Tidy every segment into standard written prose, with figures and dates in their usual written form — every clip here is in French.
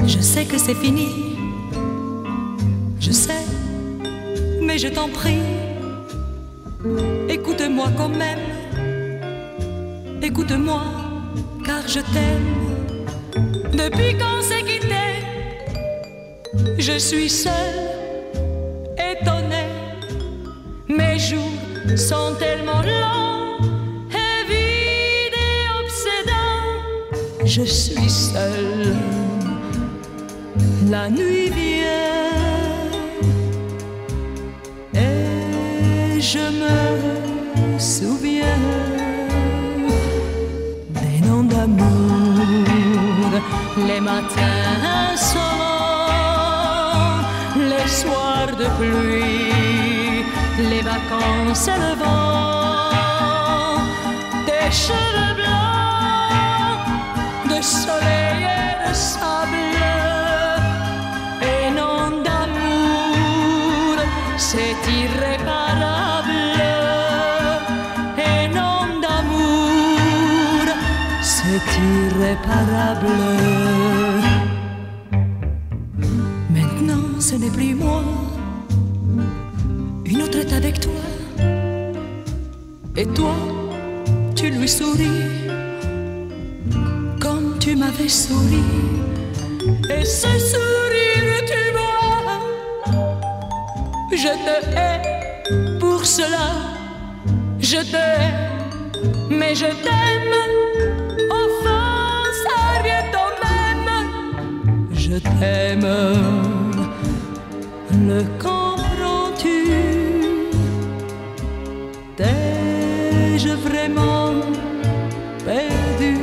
Je sais que c'est fini, je sais, mais je t'en prie, écoute-moi quand même, écoute-moi, car je t'aime. Depuis qu'on s'est quitté, je suis seule, étonnée. Mes jours sont tellement longs et vides et obsédants. Je suis seule, la nuit vient et je me souviens des noms d'amour, les matins sonnants, les soirs de pluie, les vacances et le vent, des cheveux blancs, de soleil et de sable, et non d'amour, c'est irréparable, et non d'amour, c'est irréparable. Maintenant ce n'est plus moi, une autre est avec toi, et toi, tu lui souris, comme tu m'avais souri, et ce sourire, tu vois, je te hais pour cela, je te hais, mais je t'aime, enfin, ça revient au même, je t'aime, le comprends-tu? T'ai-je vraiment perdu?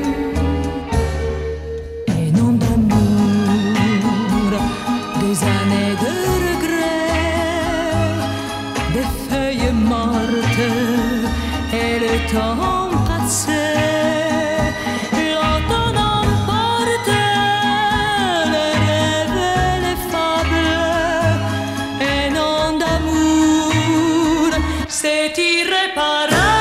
Et non d'amour, des années de regrets, des feuilles mortes et le temps passé. L'automne emporte les rêves et les fables, et non d'amour, c'est irréparable.